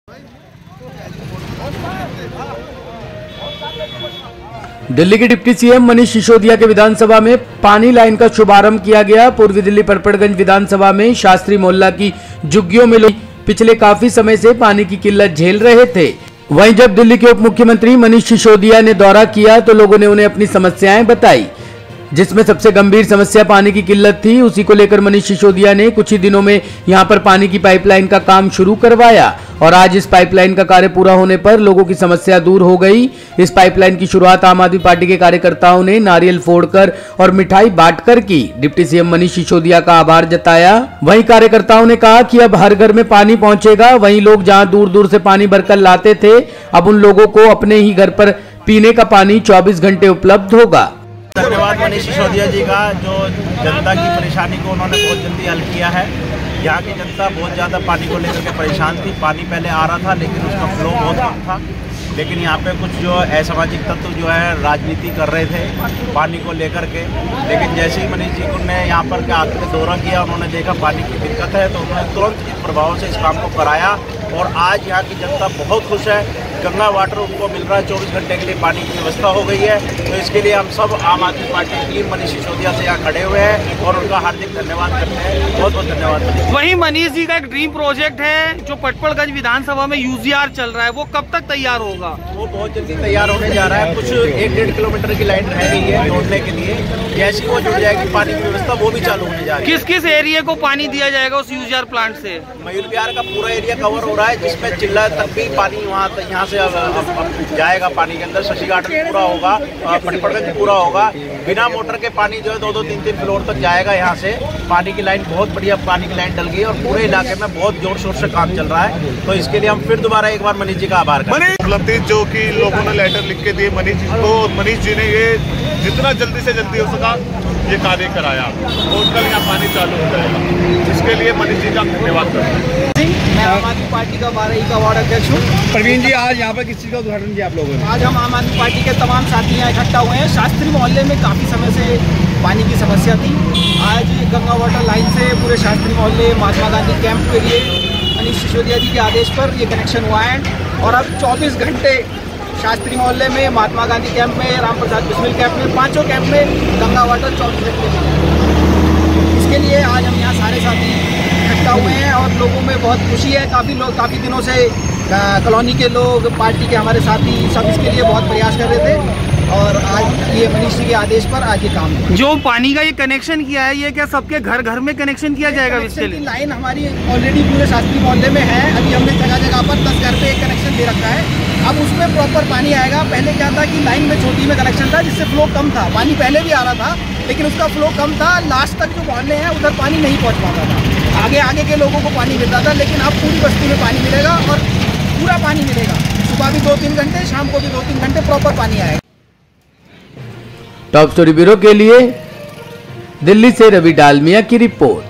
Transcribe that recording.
दिल्ली के deputy CM Manish Sisodia के विधानसभा में पानी लाइन का शुभारंभ किया गया। पूर्वी दिल्ली परपड़गंज विधानसभा में शास्त्री मोहल्ला की झुग्गियों में लोग पिछले काफी समय से पानी की किल्लत झेल रहे थे। वहीं जब दिल्ली के उप मुख्यमंत्री मनीष सिसोदिया ने दौरा किया तो लोगों ने उन्हें अपनी समस्याएं बताई, जिसमें सबसे गंभीर समस्या पानी की किल्लत थी। उसी को लेकर मनीष सिसोदिया ने कुछ ही दिनों में यहां पर पानी की पाइपलाइन का काम शुरू करवाया और आज इस पाइपलाइन का कार्य पूरा होने पर लोगों की समस्या दूर हो गई। इस पाइपलाइन की शुरुआत आम आदमी पार्टी के कार्यकर्ताओं ने नारियल फोड़कर और मिठाई बांटकर की। डिप्टी सीएम मनीष सिसोदिया का आभार जताया। वहीं कार्यकर्ताओं ने कहा कि अब हर घर में पानी पहुंचेगा। वहीं लोग जहां दूर दूर से पानी भरकर लाते थे, अब उन लोगों को अपने ही घर पर पीने का पानी 24 घंटे उपलब्ध होगा। धन्यवाद मनीष सिसोदिया जी का, जो जनता की परेशानी को उन्होंने बहुत जल्दी हल किया है। यहाँ की जनता बहुत ज़्यादा पानी को लेकर के परेशान थी। पानी पहले आ रहा था लेकिन उसका फ्लो बहुत कम था, लेकिन यहाँ पे कुछ जो असामाजिक तत्व जो है राजनीति कर रहे थे पानी को लेकर के। लेकिन जैसे ही मनीष जी ने यहाँ पर के आकर दौरा किया, उन्होंने देखा पानी की दिक्कत है तो उन्होंने तुरंत इस प्रभाव से इस काम को कराया और आज यहाँ की जनता बहुत खुश है। गंगा वाटर उनको मिल रहा है, 24 घंटे के लिए पानी की व्यवस्था हो गई है। तो इसके लिए हम सब आम आदमी पार्टी टीम मनीष सिसोदिया से यहाँ खड़े हुए हैं और उनका हार्दिक धन्यवाद करते हैं। बहुत बहुत धन्यवाद। वहीं मनीष जी का एक ड्रीम प्रोजेक्ट है जो परपड़गंज विधानसभा में यूजीआर चल रहा है, वो कब तक तैयार होगा? वो बहुत जल्दी तैयार होने जा रहा है। कुछ 1-1.5 किलोमीटर की लाइन रह गई है जोड़ने के लिए। जैसे वो जुड़ जाएगी पानी की व्यवस्था वो भी चालू होने जा रही है। किस किस एरिया को पानी दिया जाएगा उस यूजीआर प्लांट से? मयूर विहार का पूरा एरिया कवर हो रहा है, जिसमें चिल्ला तक भी पानी यहाँ से अब जाएगा पानी के अंदर। शशि गार्डन पूरा होगा, परपड़गंज पूरा होगा। बिना मोटर के पानी जो है 2-2, 3-3 फ्लोर तक जाएगा। यहाँ से पानी की लाइन बहुत बढ़िया पानी की लाइन डल गई और पूरे इलाके में बहुत जोर शोर से काम चल रहा है। तो इसके लिए हम फिर दोबारा एक बार मनीष जी का आभार करते हैं। उपलब्धि जो कि लोगों ने लेटर लिख के दिए मनीष जी को, मनीष जी ने ये जितना जल्दी से जल्दी हो सका ये कार्य कराया और कल यहाँ पानी चालू हो जाएगा। इसके लिए मनीष जी का धन्यवाद करते हैं। मैं आम आदमी पार्टी का 12 का वार्ड अध्यक्ष हूँ। प्रवीण जी, आज यहाँ पर किस चीज़ का उद्घाटन किया आप लोगों ने? आज हम आम आदमी पार्टी के तमाम साथी यहाँ इकट्ठा हुए हैं। शास्त्री मोहल्ले में काफ़ी समय से पानी की समस्या थी। आज गंगा वाटर लाइन से पूरे शास्त्री मोहल्ले महात्मा गांधी कैंप के लिए मनीष सिसोदिया जी के आदेश पर ये कनेक्शन हुआ है और अब 24 घंटे शास्त्री मोहल्ले में, महात्मा गांधी कैंप में, राम प्रसाद बिस्मिल कैंप में, 5 कैंप में गंगा वाटर 24 घंटे। इसके लिए आज हम यहाँ सारे साथी इकट्ठा हुए हैं और लोगों में बहुत खुशी है। काफ़ी दिनों से कॉलोनी के लोग, पार्टी के हमारे साथी सब इसके लिए बहुत प्रयास कर रहे थे और आज ये मनीष जी के आदेश पर आज ये काम हुआ। जो पानी का ये कनेक्शन किया है, ये क्या सबके घर घर में कनेक्शन किया जाएगा? इसके लिए लाइन हमारी ऑलरेडी पूरे शास्त्री मोहल्ले में है। अभी हमने जगह जगह पर 10 घर पे एक कनेक्शन दे रखा है। अब उसमें प्रॉपर पानी आएगा। पहले क्या था कि लाइन में छोटी में कनेक्शन था जिससे फ्लो कम था। पानी पहले भी आ रहा था लेकिन उसका फ्लो कम था। लास्ट तक जो मोहल्ले हैं उधर पानी नहीं पहुँच पाता था। आगे के लोगों को पानी मिलता था, लेकिन अब पूरी बस्ती में पानी मिलेगा और पूरा पानी मिलेगा। सुबह भी 2-3 घंटे, शाम को भी 2-3 घंटे प्रॉपर पानी आएगा। टॉप स्टोरी ब्यूरो के लिए दिल्ली से रवि डालमिया की रिपोर्ट।